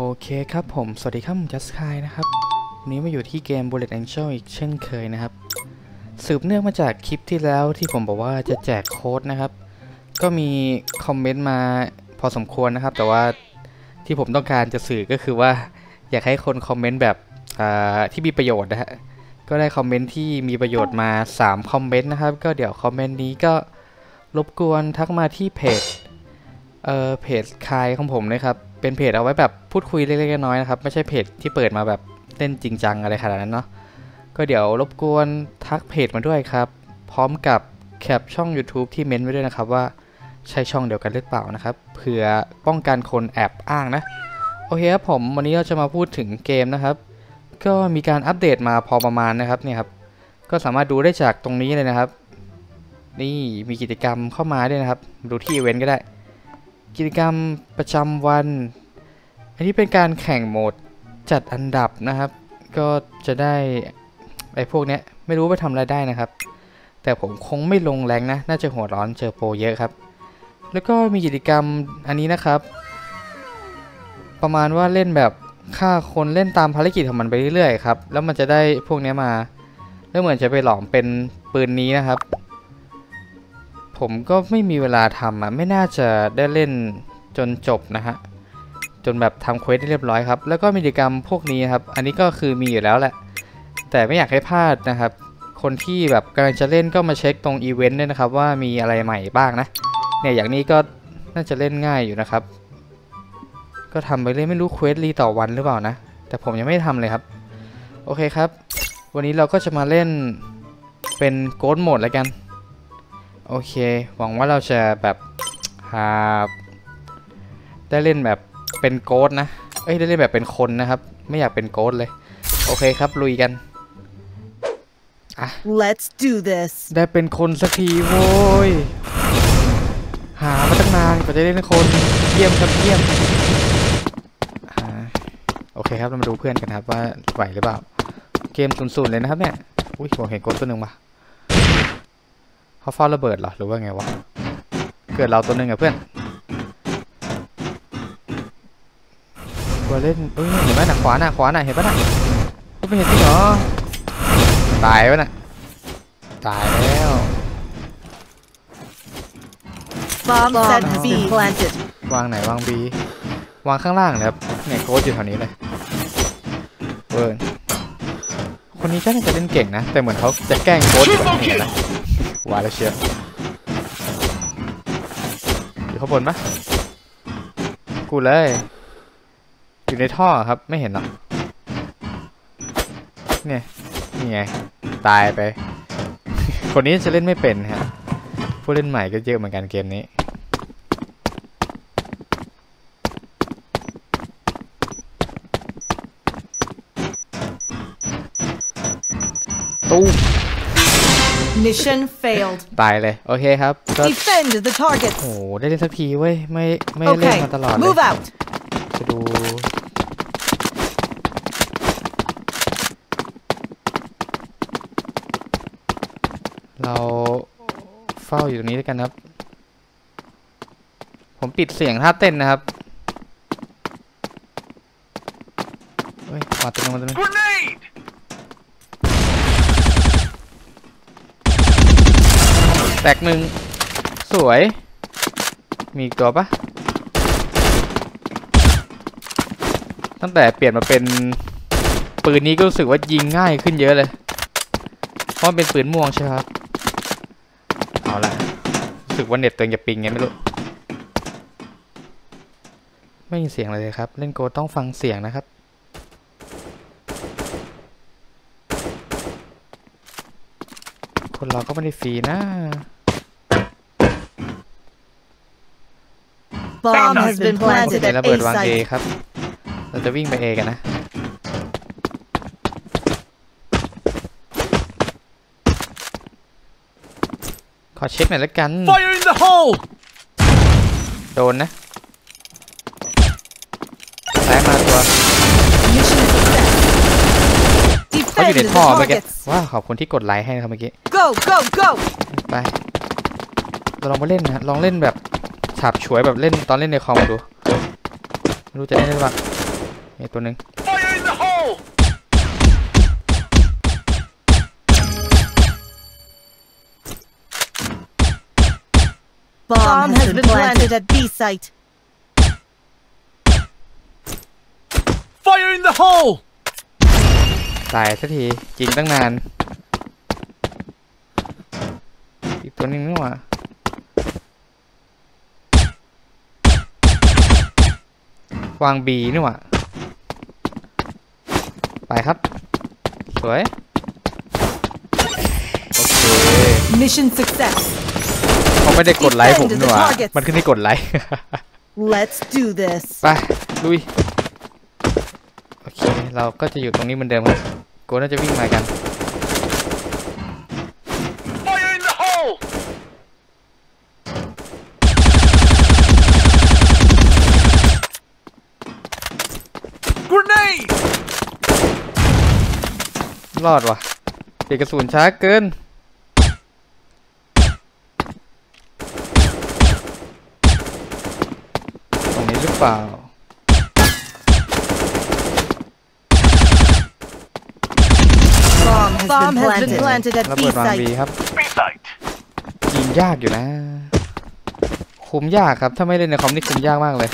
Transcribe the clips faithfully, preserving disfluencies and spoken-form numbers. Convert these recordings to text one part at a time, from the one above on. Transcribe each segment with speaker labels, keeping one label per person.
Speaker 1: เคครับผมสวัสดีครับผม Just Kai นะครับวันนี้มาอยู่ที่เกม Bullet Angel อีกเช่นเคยนะครับสืบเนื่องมาจากคลิปที่แล้วที่ผมบอกว่าจะแจกโค้ดนะครับก็มีคอมเมนต์มาพอสมควรนะครับแต่ว่าที่ผมต้องการจะสื่อก็คือว่าอยากให้คนคอมเมนต์แบบที่มีประโยชน์นะฮะก็ได้คอมเมนต์ที่มีประโยชน์มาสามคอมเมนต์นะครับก็เดี๋ยวคอมเมนต์นี้ก็รบกวนทักมาที่เพจเอ่อเพจคายของผมนะครับเป็นเพจเอาไว้แบบพูดคุยเล็กๆน้อยๆนะครับไม่ใช่เพจที่เปิดมาแบบเล่นจริงจังอะไรขนาดนั้นเนาะก็เดี๋ยวรบกวนทักเพจมาด้วยครับพร้อมกับแคปช่อง YouTube ที่เม้นไว้ด้วยนะครับว่าใช่ช่องเดียวกันหรือเปล่านะครับเผื่อป้องกันคนแอบอ้างนะโอเคครับผมวันนี้เราจะมาพูดถึงเกมนะครับก็มีการอัปเดตมาพอประมาณนะครับเนี่ยครับก็สามารถดูได้จากตรงนี้เลยนะครับนี่มีกิจกรรมเข้ามาด้วยนะครับดูที่อีเวนต์ก็ได้กิจกรรมประจำวันอันนี้เป็นการแข่งโหมดจัดอันดับนะครับก็จะได้ไอ้พวกเนี้ยไม่รู้ไปทำอะไรได้นะครับแต่ผมคงไม่ลงแรงนะน่าจะหัวร้อนเจอโปรเยอะครับแล้วก็มีกิจกรรมอันนี้นะครับประมาณว่าเล่นแบบฆ่าคนเล่นตามภารกิจของมันไปเรื่อยๆครับแล้วมันจะได้พวกนี้มาแล้วเหมือนจะไปหลอมเป็นปืนนี้นะครับผมก็ไม่มีเวลาทำอ่ะไม่น่าจะได้เล่นจนจบนะฮะจนแบบทำเควสได้เรียบร้อยครับแล้วก็กิจกรรมพวกนี้ครับอันนี้ก็คือมีอยู่แล้วแหละแต่ไม่อยากให้พลาดนะครับคนที่แบบกำลังจะเล่นก็มาเช็คตรงอีเวนต์ด้วยนะครับว่ามีอะไรใหม่บ้างนะเนี่ยอย่างนี้ก็น่าจะเล่นง่ายอยู่นะครับก็ทำไปเรื่อยไม่รู้เควสรีต่อวันหรือเปล่านะแต่ผมยังไม่ทำเลยครับโอเคครับวันนี้เราก็จะมาเล่นเป็นโกดโหมดแล้วกันโอเคหวังว่าเราจะแบบหาได้เล่นแบบเป็นโกดนะเอ้ยได้เล่นแบบเป็นคนนะครับไม่อยากเป็นโกดเลยโอเคครับลุยกันอ่ะ
Speaker 2: Let's do this
Speaker 1: ได้เป็นคนสักทีโว้ยหามาตั้งนานกว่าจะได้เป็นคนเยี่ยมครับเยี่ยมโอเคครับเรามาดูเพื่อนกันครับว่าไหวหรือเปล่าเกมศูนย์ๆเลยนะครับเนี่ยอุ้ยผมเห็นโกดตัวหนึ่งว่ะเขาฟ้าระเบิดเหรอหรือว่าไงวะเกิดเราตัวหนึ่งอะเพื่อนตัวเล่นเอ้ยเห็นไหมหนักขวาหน้าขวาหน้าเห็นปะน่ะไม่เห็นจริงเหรอตายวะน่ะตายแล้ว
Speaker 2: Bomb set B planted
Speaker 1: วางไหนวางบีวางข้างล่างเลยครับเนี่ยโค้ชอยู่แถวนี้เลยเวิร์นคนนี้ใช่น่าจะเล่นเก่งนะแต่เหมือนเขาจะแกล้งโค้ชอยู่แบบนี้นะวาแล้วเชียวอยู่ข้างบนปะกูเลยอยู่ในท่อครับไม่เห็นหรอกเนี่ยนี่ไงตายไปคนนี้จะเล่นไม่เป็นฮะผู้เล่นใหม่ก็เยอะเหมือนกันเกมนี้ตู้
Speaker 2: Mission failed
Speaker 1: ตายเลยโอเคครับ
Speaker 2: Defend the target
Speaker 1: โอ้โหได้เล่นสักทีเว้ยไม่ไม่เล่นมาตลอดเลย
Speaker 2: Move out
Speaker 1: จะดูเราเฝ้าอยู่ตรงนี้ด้วยกันครับผมปิดเสียงท่าเต้นนะครับเฮ้ยมาตัวนึงมาตัวนึงแตกหนึ่งสวยมีอีกตัวปะตั้งแต่เปลี่ยนมาเป็นปืนนี้ก็รู้สึกว่ายิงง่ายขึ้นเยอะเลยเพราะเป็นปืนม่วงใช่ไหมครับเอาละรู้สึกว่าเน็ตตัวเองจะปิงไงไม่รู้ไม่มีเสียงเลยครับเล่นโกต้องฟังเสียงนะครับคนเราก็ไม่ได้ฟรีนะ
Speaker 2: Bomb has been planted
Speaker 1: ระ
Speaker 2: at
Speaker 1: เบิด
Speaker 2: A
Speaker 1: วาง A
Speaker 2: site
Speaker 1: ครับเราจะวิ่งไป A กันนะขอเช็คหน่อยแล้วกัน
Speaker 3: Fire in the hole
Speaker 1: โดนนะซ้ายมาตัวเขาอยู่ในท่อเมื่อกี้ว้าวขอบคุณที่กดไลค์ให้นะครับเมื่อกี้
Speaker 2: Go go go
Speaker 1: ไปเราลองมาเล่นนะลองเล่นแบบฉาบฉวยแบบเล่นตอนเล่นในคอมดูไม่รู้จะได้หรือเปล่ามีตัวหนึ่ง
Speaker 3: Fire in the hole!
Speaker 2: Bomb has been planted at B site.
Speaker 3: Fire in the hole!
Speaker 1: ตายสักทีจริงตั้งนานอีกตัวหนึงนี่หว่าวางบีนี่หว่าไปครับสวยโอเค
Speaker 2: Mission success.
Speaker 1: เขาไม่ได้กดไลค์ผมนี่หว่ามันขึ้นให้กดไลค์
Speaker 2: Let's do this.
Speaker 1: ไปลุยโอเคเราก็จะอยู่ตรงนี้เหมือนเดิมครับกูน่าจะวิ่งมากัน
Speaker 3: Fire in the hole! Grenade!
Speaker 1: รอดว่ะเด็กกระสุนช้าเกินตรงนี้หรือเปล่า
Speaker 2: Bomb has been planted at
Speaker 1: ระ
Speaker 2: B
Speaker 1: เบิดวางบี
Speaker 2: site.
Speaker 1: ครับ
Speaker 3: B site!
Speaker 1: ยิงยากอยู่นะคุมยากครับถ้าไม่เล่นในคอมนี่คุมยากมากเลย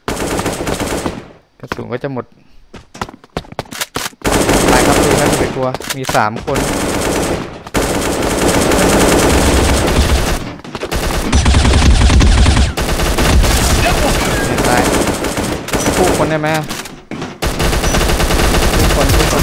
Speaker 1: กระสุนก็จะหมดไปครับดูนะไม่กลัวมีสามคนได้คู่คนได้ไหมคู่คนคู่คน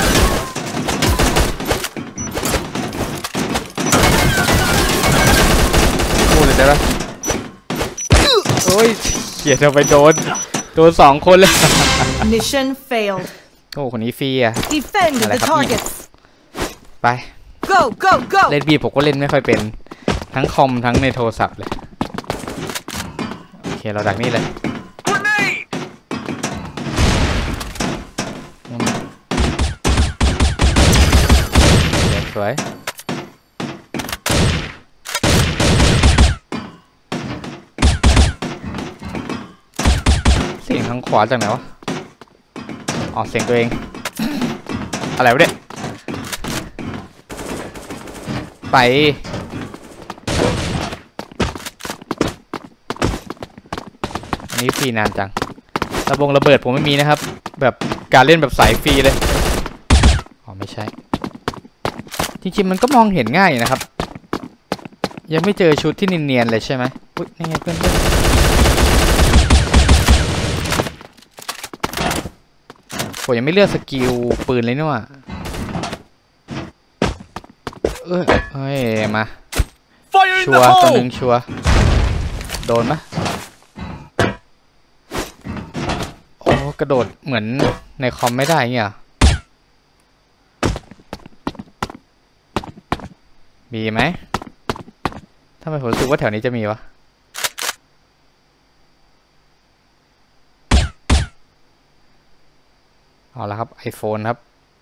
Speaker 1: คู่เลยได้ปะโอ้ยเขียดเอาไปโดนโดนสองคนเลย
Speaker 2: Mission failed.
Speaker 1: โอ้คนนี้ฟรีอะ
Speaker 2: Defend the
Speaker 1: Alakap,
Speaker 2: targets.
Speaker 1: ไป
Speaker 2: Go, go, go.
Speaker 1: เล่นบีผมก็เล่นไม่ค่อยเป็นทั้งคอมทั้งในโทรศัพท์เลยโอเคเราดักนี่เลย
Speaker 3: Grenade!
Speaker 1: สวยเสียงทางขวาจากไหนวะอ๋อเสียงตัวเอง อะไรวะเนี่ยไปอันนี้ฟรีนานจังระบงระเบิดผมไม่มีนะครับแบบการเล่นแบบสายฟรีเลยอ๋อไม่ใช่จริงๆมันก็มองเห็นง่ายนะครับยังไม่เจอชุดที่เนียนๆเลยใช่ไหมอุ๊ยนี่ไงเพื่อนๆผมยังไม่เลือกสกิลปืนเลยนี่หว่าเอ้ยเฮ้ยมา
Speaker 3: Fire in
Speaker 1: ชั
Speaker 3: the
Speaker 1: วร์ตัวห
Speaker 3: hole!
Speaker 1: นึ่งชัวร์โดนไหมโอ้กระโดดเหมือนในคอมไม่ได้เงี้ยมีไหมทำไมผมรู้สึกว่าแถวนี้จะมีวะเอาละครับ iPhone ครับ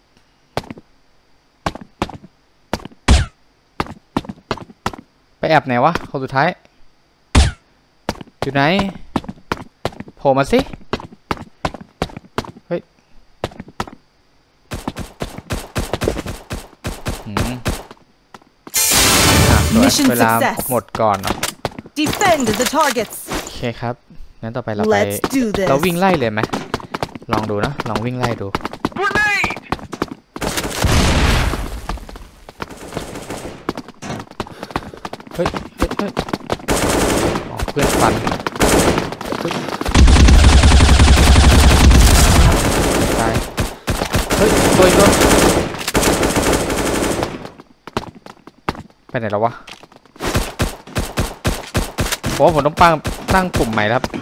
Speaker 1: ไปแอบไหนวะคนสุดท้ายอยู่ไหนโผล่มาสิเฮ้ยหืมอ่ะสวย
Speaker 2: Mission
Speaker 1: เวลา
Speaker 2: success
Speaker 1: หมดก่อนเนาะ
Speaker 2: Defend the targets.
Speaker 1: โอเคครับงั้นต่อไปเราไป
Speaker 2: Let's do this.
Speaker 1: เราวิ่งไล่เลยไหมลองดูนะลองวิ่งไล่ดู
Speaker 3: Grenade!
Speaker 1: เฮ้ยเฮ้ยเฮ้ยอ๋อเพื่อนฟันเฮ้ยตายเฮ้ยตัวอีกตัวไปไหนแล้ววะบอกว่าผมต้องตั้งตั้งปุ่มใหม่แล้วครับ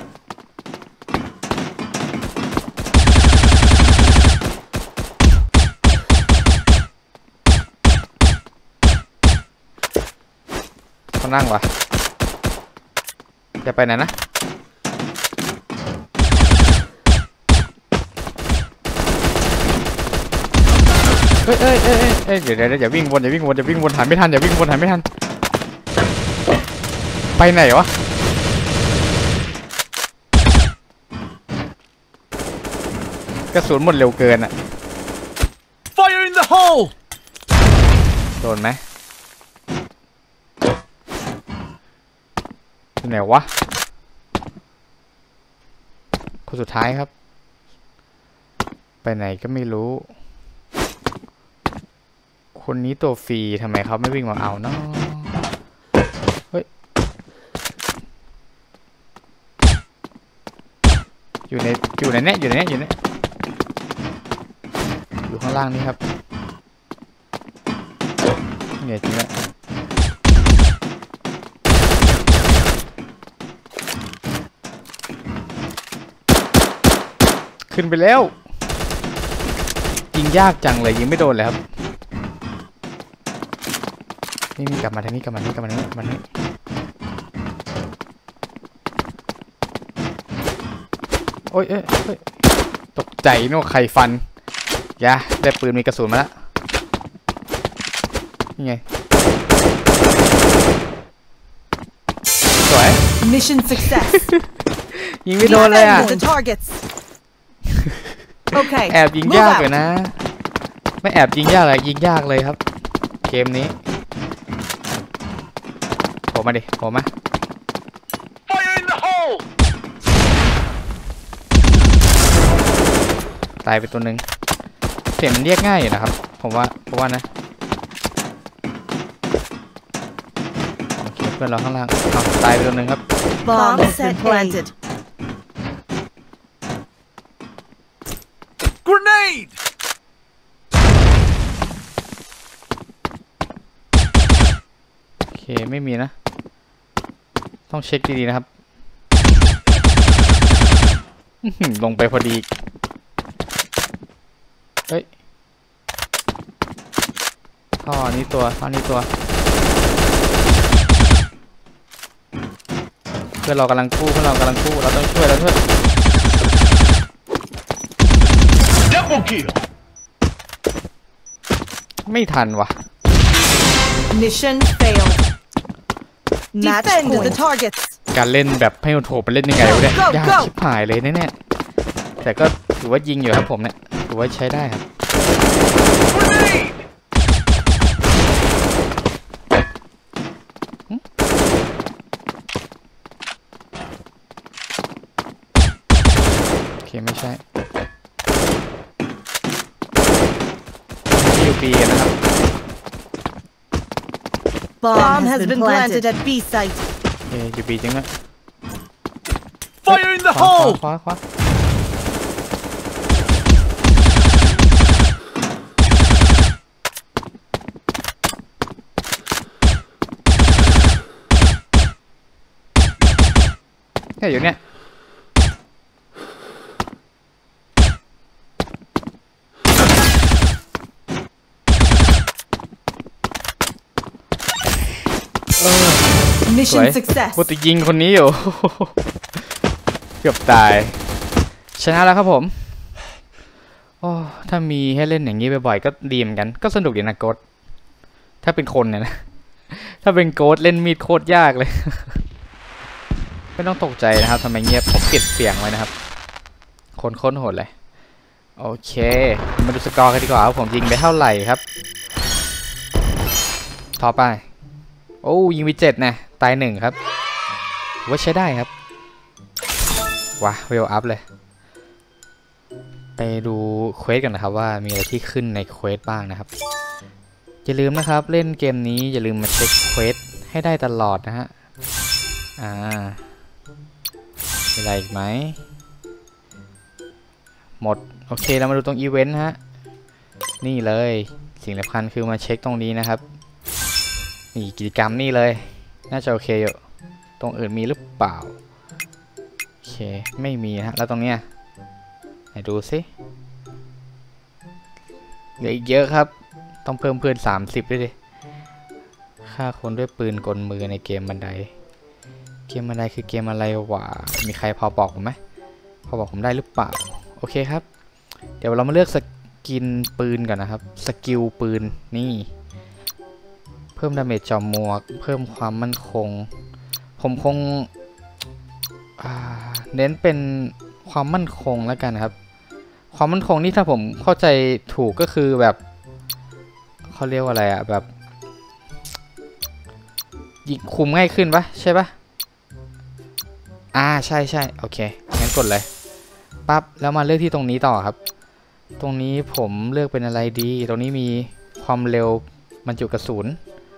Speaker 1: เขานั่งวะจะไปไหนนะเอ้ยเอ้ยเอ้ยเอ้ยเดี๋ยวเดี๋ยวอย่าวิ่งวนอย่าวิ่งวนอย่าวิ่งวนหันไม่ทันอย่าวิ่งวนหันไม่ทันไปไหนวะกระสุนหมดเร็วเกินอะ
Speaker 3: Fire in the hole!
Speaker 1: โดนไหมที่ไหนวะคนสุดท้ายครับไปไหนก็ไม่รู้คนนี้ตัวฟรีทำไมเขาไม่วิ่งมาเอาเนาะเฮ้ยอยู่ในอยู่ในเนี้ยอยู่ในเนี้ยอยู่ในเนี้ยอยู่ข้างล่างนี่ครับเนี่ยจริงแล้วขึ้นไปแล้วยิงยากจังเลยยิงไม่โดนเลยครับนี่มีกลับมาทางนี้กลับมาทางนี้กลับมาทางนี้กลับมาทางนี้โอ้ยเอ้ยเอ้ยตกใจนึกว่าใครฟันยะได้ปืนมีกระสุนมาแล้วนี่ไงสวย
Speaker 2: Mission success.
Speaker 1: ยิงไม่โดนเลยอ่ะ
Speaker 2: Defend the targets. Okay.
Speaker 1: แอบยิง
Speaker 2: move
Speaker 1: ยาก
Speaker 2: out.
Speaker 1: เลยนะไม่แอบยิงยากเลยยิงยากเลยครับเกมนี้โผล่มาดิโผล่มา
Speaker 3: Fire in the hole!
Speaker 1: ตายไปตัวหนึ่งเสียงมันเรียกง่ายอยู่นะครับผมว่าผมว่านะโอเคเพื่อนเราข้างล่างเอาตายไปตัวหนึ่งครับ
Speaker 2: Bomb has been planted.
Speaker 3: Grenade!
Speaker 1: โอเคไม่มีนะต้องเช็คดีๆนะครับอื้อหือลงไปพอดีเฮ้ยท่อนี้ตัวท่อนี้ตัวเพื่อนเรากำลังกู้เพื่อนเรากำลังกู้เราต้องช่วยแล้วเพื่อน
Speaker 3: Double kill!
Speaker 1: ไม่ทันว่ะ
Speaker 2: Mission failed. Defend the targets.
Speaker 1: การเล่นแบบให้โถไปเล่นยังไงวะเนี่ย
Speaker 2: Go, go,
Speaker 1: ยาก
Speaker 2: go
Speaker 1: ชิบหายเลยแน่ๆแต่ก็ถือว่ายิงอยู่ครับผมเนี่ยถือว่าใช้ได้ครับ
Speaker 3: Grenade!
Speaker 1: โอเคไม่ใช่ยูปีนะครับ
Speaker 2: Bomb has been planted at B site.
Speaker 1: เอ้ยูปีจริงนะ
Speaker 3: Fire in the
Speaker 1: ขวา
Speaker 3: hole!
Speaker 1: ขวาขวาแค่อยู่เนี่ยสวย
Speaker 2: Mission success.
Speaker 1: พูดจะยิงคนนี้อยู่ เกือบตายชนะแล้วครับผมโอ้ถ้ามีให้เล่นอย่างนี้บ่อยๆก็ดีเหมือนกันก็สนุกดีนะโกดถ้าเป็นคนเนี่ยนะ ถ้าเป็นโกดเล่นมีดโคตรยากเลย ไม่ต้องตกใจนะครับทำไมเงียบผมปิดเสียงไว้นะครับคนค้นโหดเลยโอเคมาดูสกอร์กันดีกว่าว่าผมยิงไปเท่าไหร่ครับต่อไปโอ้ยิงไปเจ็ดนะตายหนึ่งครับว่าใช้ได้ครับว้าเวลอัพเลยไปดูเควสกันนะครับว่ามีอะไรที่ขึ้นในเควสบ้างนะครับอย่าลืมนะครับเล่นเกมนี้อย่าลืมมาเช็คเควสให้ได้ตลอดนะฮะอ่ามีอะไรอีกไหมหมดโอเคเรามาดูตรงอีเวนต์ฮะนี่เลยสิ่งสำคัญคือมาเช็คตรงนี้นะครับนี่กิจกรรมนี่เลยน่าจะโอเคอยู่ตรงอื่นมีหรือเปล่าโอเคไม่มีนะแล้วตรงเนี้ยไหนดูสิเหลืออีกเยอะครับต้องเพิ่มเพื่อนสามสิบด้วยดิฆ่าคนด้วยปืนกลมือในเกมบันไดเกมบันไดคือเกมอะไรวะมีใครพอบอกผมไหมพอบอกผมได้หรือเปล่าโอเคครับเดี๋ยวเรามาเลือกสกินปืนก่อนนะครับสกิลปืนนี่เพิ่มดาเมจจอมหมวกเพิ่มความมั่นคงผมคงเน้นเป็นความมั่นคงแล้วกันครับความมั่นคงนี่ถ้าผมเข้าใจถูกก็คือแบบเขาเรียกว่าอะไรอะแบบยิงคุมง่ายขึ้นปะใช่ปะอ่าใช่ใช่โอเคงั้นกดเลยปั๊บแล้วมาเลือกที่ตรงนี้ต่อครับตรงนี้ผมเลือกเป็นอะไรดีตรงนี้มีความเร็วบรรจุกระสุน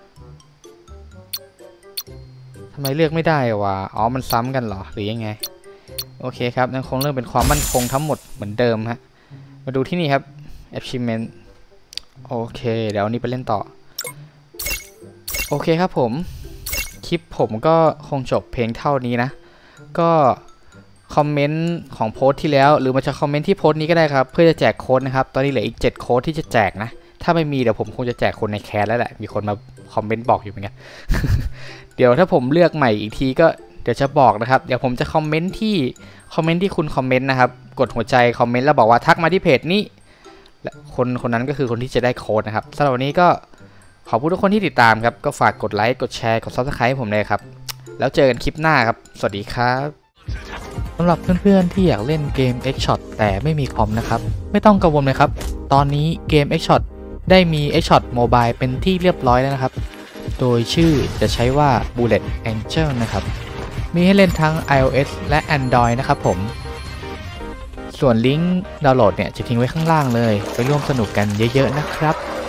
Speaker 1: ทำไมเลือกไม่ได้วะอ๋อมันซ้ำกันเหรอหรือยังไงโอเคครับยังคงเลือกเป็นความมั่นคงทั้งหมดเหมือนเดิมฮะมาดูที่นี่ครับ achievement โอเคเดี๋ยวนี้ไปเล่นต่อโอเคครับผมคลิปผมก็คงจบเพลงเท่านี้นะก็คอมเมนต์ของโพสต์ที่แล้วหรือมาจะคอมเมนต์ที่โพสต์นี้ก็ได้ครับเพื่อจะแจกโค้ดนะครับตอนนี้เหลืออีกเจ็ดโค้ดที่จะแจกนะถ้าไม่มีเดี๋ยวผมคงจะแจกคนในแคสแล้วแหละมีคนมาคอมเมนต์บอกอยู่เหมือนกัน เดี๋ยวถ้าผมเลือกใหม่อีกทีก็เดี๋ยวจะบอกนะครับเดี๋ยวผมจะคอมเมนต์ที่คอมเมนต์ที่คุณคอมเมนต์นะครับกดหัวใจคอมเมนต์แล้วบอกว่าทักมาที่เพจนี้และคนคนนั้นก็คือคนที่จะได้โค้ดนะครับสำหรับวันนี้ก็ขอบคุณทุกคนที่ติดตามครับก็ฝากกดไลค์กดแชร์กด ซับสไครบ์ ให้ผมเลยครับแล้วเจอกันคลิปหน้าครับสวัสดีครับสำหรับเพื่อนๆที่อยากเล่นเกม Xshot แต่ไม่มีคอมนะครับไม่ต้องกังวลเลยครับตอนนี้เกม Xshot ได้มี Xshot Mobile เป็นที่เรียบร้อยแล้วนะครับโดยชื่อจะใช้ว่า Bullet Angel นะครับมีให้เล่นทั้ง iOS และ Android นะครับผมส่วนลิงก์ดาวน์โหลดเนี่ยจะทิ้งไว้ข้างล่างเลยไปร่วมสนุกกันเยอะๆนะครับ